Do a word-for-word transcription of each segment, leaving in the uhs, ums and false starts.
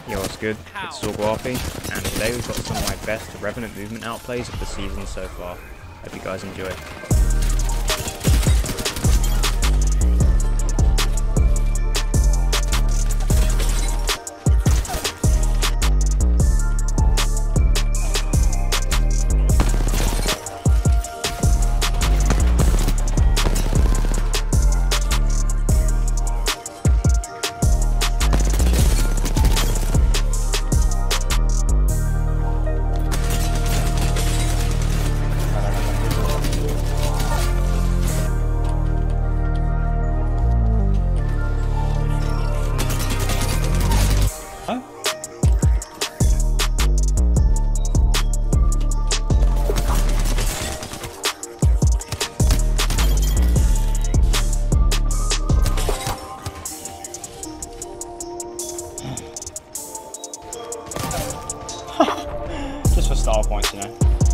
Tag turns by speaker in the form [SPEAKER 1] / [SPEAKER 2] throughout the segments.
[SPEAKER 1] Yo, what's good? It's SoaR Guapee, and today we've got some of my best Revenant movement outplays of the season so far. Hope you guys enjoy.
[SPEAKER 2] Just for style points, you know.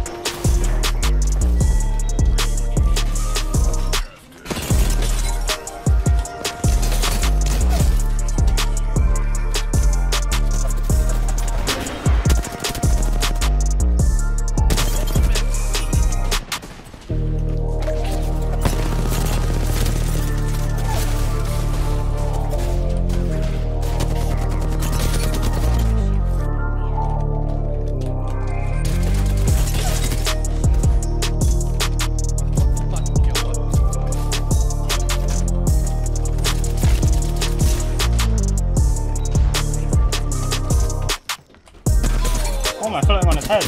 [SPEAKER 2] Oh, am I floating on his head?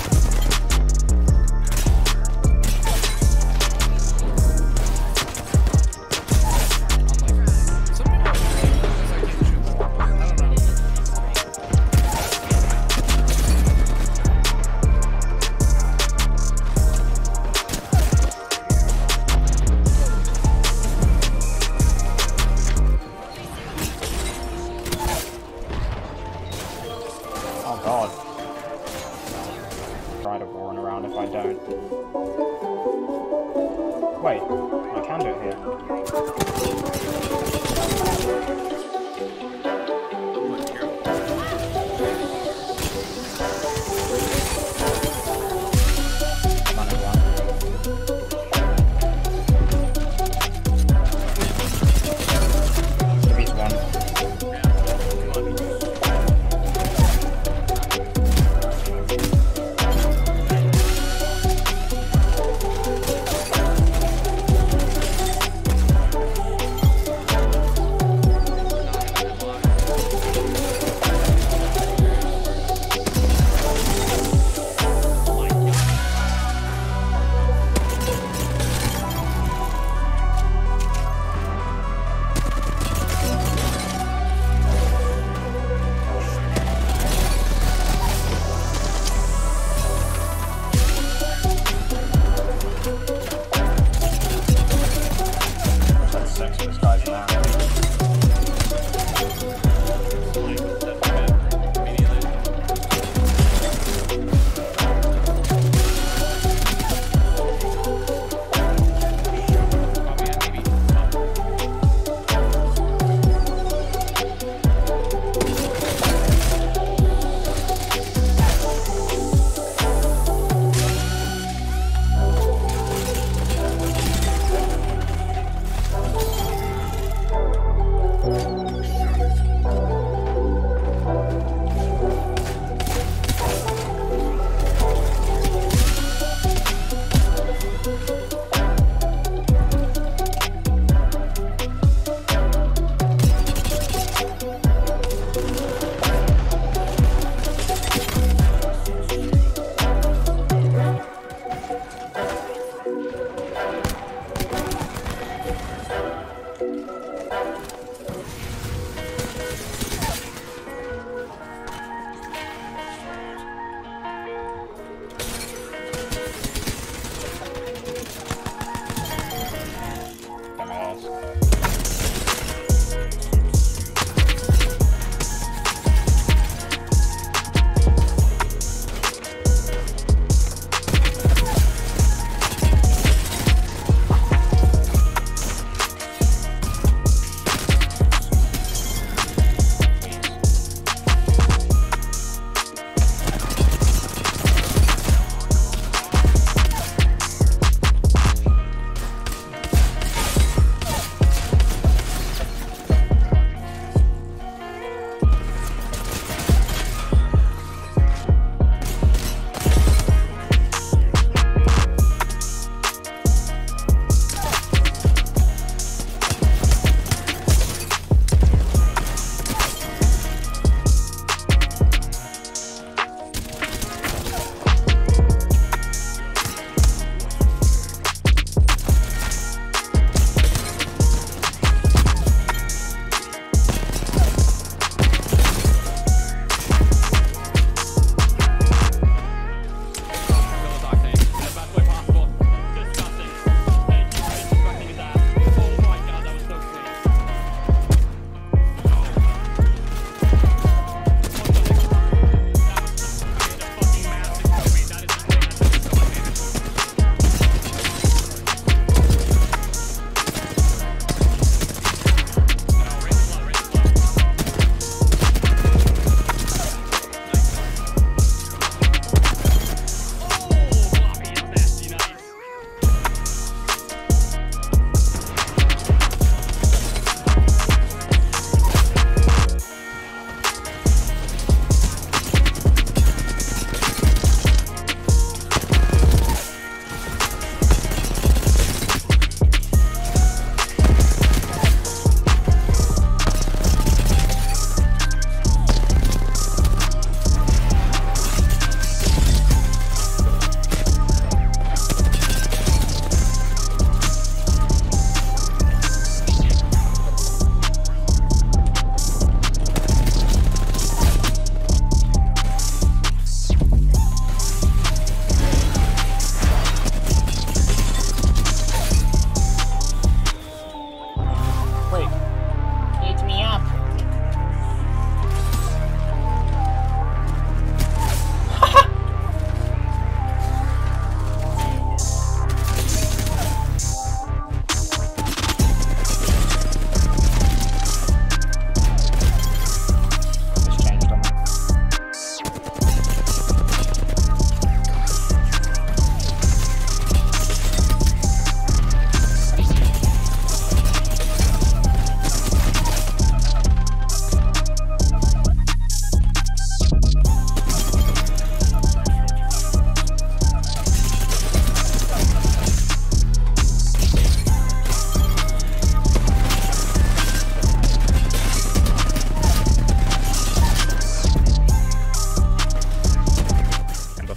[SPEAKER 2] Oh god. Try to warn around if I don't. Wait, I can do it here. Minus one. Defeats one.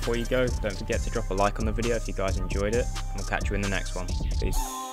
[SPEAKER 1] before you go, don't forget to drop a like on the video if you guys enjoyed it, and we'll catch you in the next one. Peace.